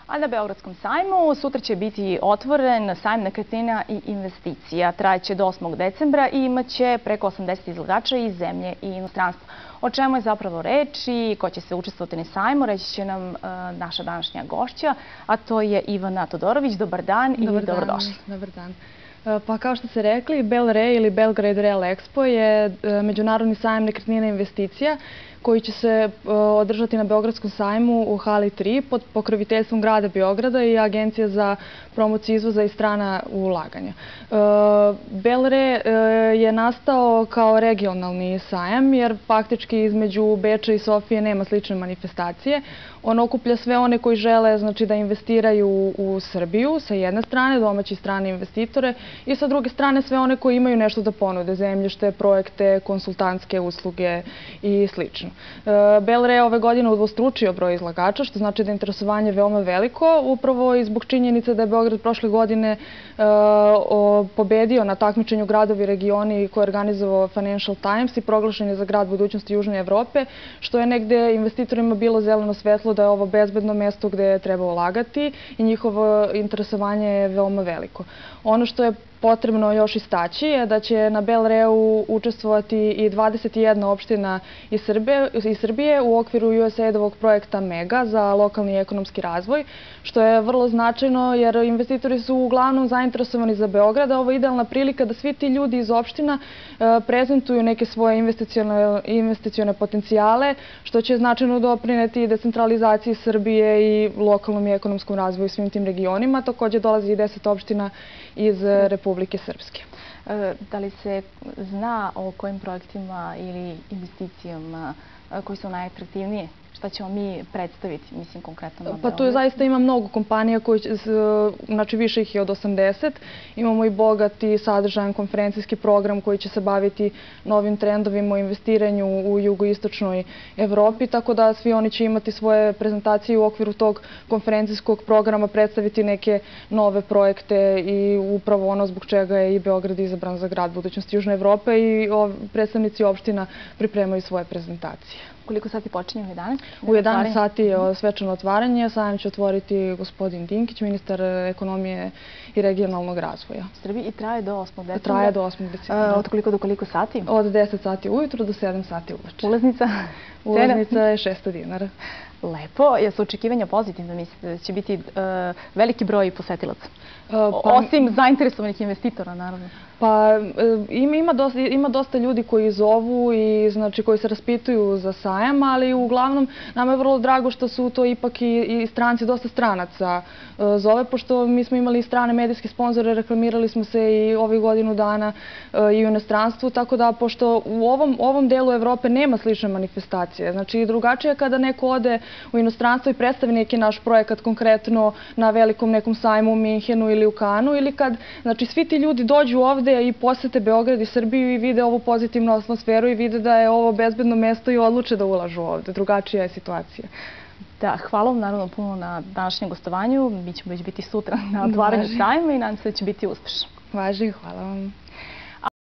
A na Beogradskom sajmu sutra će biti otvoren sajam nekretnina i investicija. Trajeće do 8. decembra i imaće preko 80 izlagača iz zemlje i inostranstva. O čemu je zapravo reč i ko će se učestvovati na sajmu, reći će nam naša današnja gošća, a to je Ivana Todorović. Dobar dan i dobrodošli. Dobar dan. Pa kao što ste rekli, BELRE ili Belgrade Real Expo je međunarodni sajam nekretnina i investicija koji će se održati na Beogradskom sajmu u hali 3 pod pokroviteljstvom grada Beograda i Agencija za promociju izvoza i strana ulaganja. BELRE je nastao kao regionalni sajam jer faktički između Beča i Sofije nema slične manifestacije. On okuplja sve one koji žele da investiraju u Srbiju sa jedne strane, domaće i strane investitore, i sa druge strane sve one koji imaju nešto da ponude, zemljište, projekte, konsultantske usluge i slično. BELRE je ove godine udvostručio broj izlagača, što znači da je interesovanje veoma veliko, upravo i zbog činjenice da je Beograd prošle godine pobedio na takmičenju Gradovi i regioni koje je organizovao Financial Times i proglašen je za grad budućnosti Južne Evrope, što je negde investitorima bilo zeleno svetlo da je ovo bezbedno mesto gde treba ulagati i njihovo interesovanje je veoma veliko. Ono što je potrebno još istaći je da će na BELRE-u učestvovati i 21 opština iz Srbije u okviru USAID-ovog projekta MEGA za lokalni i ekonomski razvoj, što je vrlo značajno jer investitori su uglavnom zainteresovani za Beograd, a ovo je idealna prilika da svi ti ljudi iz opština prezentuju neke svoje investicione potencijale, što će značajno doprineti i decentralizaciji Srbije i lokalnom i ekonomskom razvoju svim tim regionima. Takođe dolazi i 10 opština iz Republike Srpske. Da li se zna o kojim projektima ili investicijama koji su najatraktivnije? Šta ćemo mi predstaviti, mislim, konkretno na Beogradu? Pa tu zaista ima mnogo kompanija, znači više ih je od 80. Imamo i bogat i sadržajan konferencijski program koji će se baviti novim trendovima o investiranju u jugoistočnoj Evropi, tako da svi oni će imati svoje prezentacije u okviru tog konferencijskog programa, predstaviti neke nove projekte i upravo ono zbog čega je i Beograd izabran za grad budućnosti Južne Evrope i predstavnici opština pripremaju svoje prezentacije. Koliko sati počinje u 11? U 11 sati je svečano otvaranje. Sajam će otvoriti gospodin Dinkić, ministar ekonomije i regionalnog razvoja. Srbiji i traje do 8. decembra? Traje do 8. decembra. Od koliko do koliko sati? Od 10 sati ujutru do 7 sati uveče. Ulaznica? Ulaznica je 600 dinara. Lepo. Jesu očekivanja pozitivne? Mislite da će biti veliki broj posetilaca? Osim zainteresovanih investitora, naravno. Pa ima dosta ljudi koji zovu i koji se raspituju za sajam, ali uglavnom nama je vrlo drago što su to ipak i stranci, dosta stranaca zove, pošto mi smo imali i strane medijske sponzore, reklamirali smo se i ovih godinu dana i u inostranstvu, tako da pošto u ovom delu Evrope nema slične manifestacije. Znači drugačije je kada neko ode u inostranstvo i predstavi neki naš projekat konkretno na velikom nekom sajmu u Minhenu ili u Kanu, ili kad svi ti ljudi dođu ovde i posete Beograd i Srbiju i vide ovu pozitivnu atmosferu i vide da je ovo bezbedno mesto i odluče da ulažu ovde. Drugačija je situacija. Da, hvala vam naravno puno na današnjem gostovanju. Mi ćemo već biti sutra na otvaranju sajma i nadam se da će biti uspešno. Važi, hvala vam.